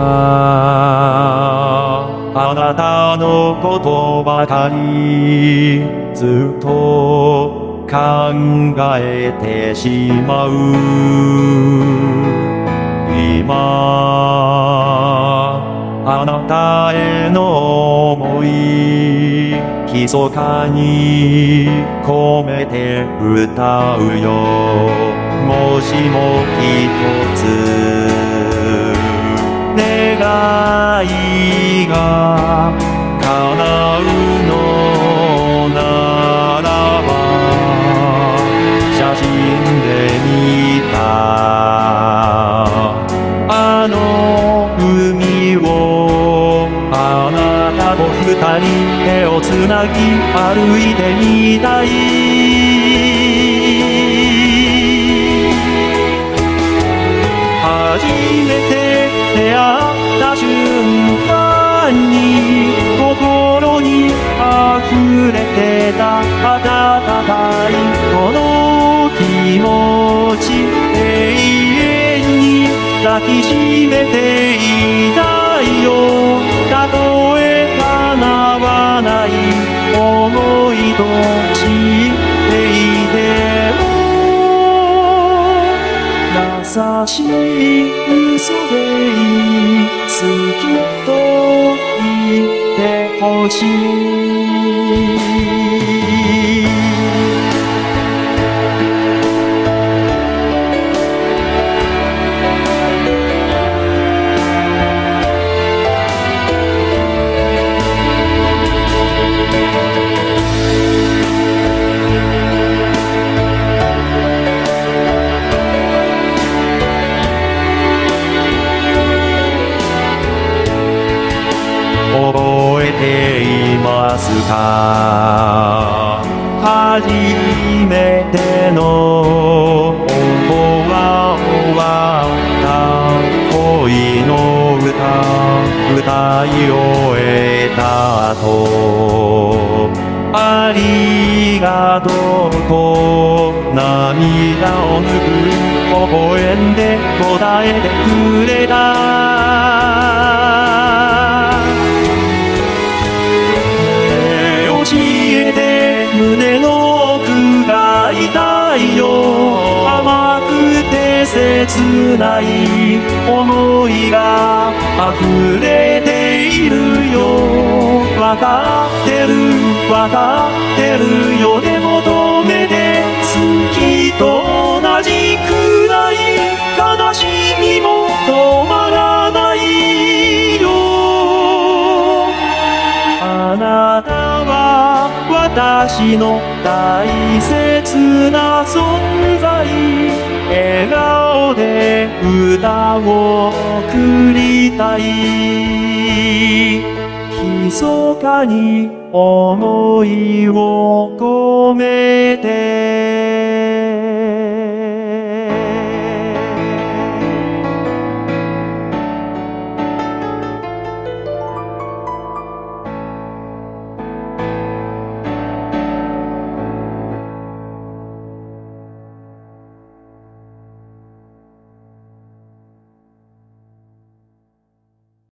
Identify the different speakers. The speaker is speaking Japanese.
Speaker 1: あなたのことばかりずっと考えてしまう。今あなたへの想い密かに込めて歌うよ。もしも一つ願いが叶うのならば、写真で見たあの海をあなたと二人手をつなぎ歩いてみたい。初めて出会った瞬間に心に溢れてた温かいこの気持ち、永遠に抱きしめていたいよ。たとえ叶わない想いと知っていても、優しい嘘でいい、好きと言ってほしい。覚えていますか？初めての終わった恋の歌い終えた後、ありがとうと涙を拭う微笑んで答えてくれた。胸の奥が痛いよ。甘くて切ない想いが溢れているよ。わかってるよ。でも止めて好きと同じくらい悲しみも止まらないよ。あなたは私の大切な存在、笑顔で歌を送りたい。密かに想いを込めて